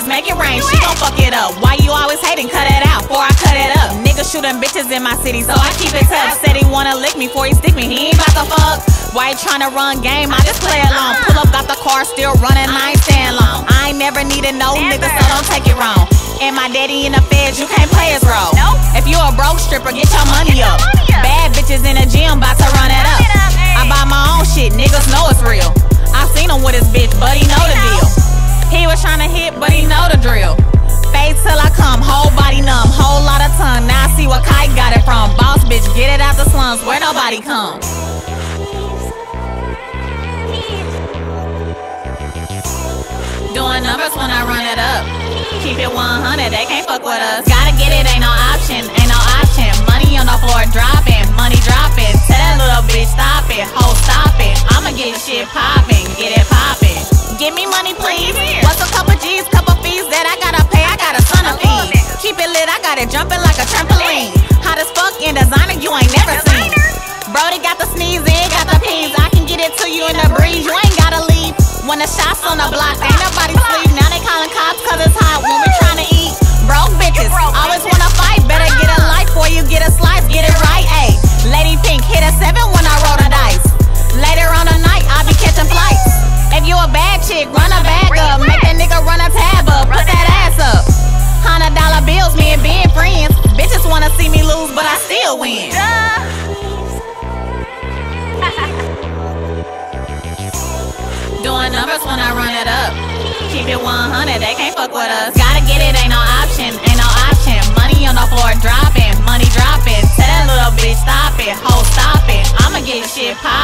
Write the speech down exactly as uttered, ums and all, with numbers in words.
make it rain, she gon' fuck it up. Why you always hating? Cut it out before I cut it up. Niggas shooting bitches in my city, so I keep it tough. Said he wanna lick me before he stick me, he ain't bout to fuck. Why you tryna run game? I just play along. Pull up, got the car still running, I ain't staying long. I ain't never needed no nigga, so don't take it wrong. And my daddy in the feds, you can't play his role. If you a broke stripper, get your money up. Bad bitches in the gym, bout to run it up. I buy my own shit, niggas know it's real. I seen him with his bitch, but he know the deal. He was tryna hit, but he know the drill. Fade till I come, whole body numb, whole lot of tongue. Now I see what Kite got it from. Boss bitch, get it out the slums where nobody come. Doing numbers when I run it up. Keep it one hundred, they can't fuck with us. Gotta get it, ain't no option, ain't no option. Money on the floor dropping, money dropping. Tell that little bitch stop it, ho stop it. I'ma get shit poppin', get it poppin'. Give me money please. What's a couple G's, couple fees that I gotta pay? I got a son of fees. Keep it lit, I got it jumping like a trampoline. Hot as fuck in designer, you ain't never seen. Brody got the sneeze in, got the peas. I can get it to you in the breeze, you ain't gotta leave. When the shots on the block, ain't nobody sleep. Now they calling cops cause it's hot when we tryna eat. Broke bitches, always wanna fight. Better get a life before you get a slice. Get it right, ayy. Lady Pink hit a seven when I roll the dice. Later on the night, I'll be catching flights. If you a bad chick, run a bag up. Make that nigga run a tab up. Put that ass up. Hundred dollar bills, me and being friends. Bitches wanna see me lose, but I still win. Doing numbers when I run it up. Keep it one hundred, they can't fuck with us. Gotta get it, ain't no option, ain't no option. Money on the floor dropping, money dropping. Tell that little bitch stop it, ho stop it. I'ma get shit poppin'.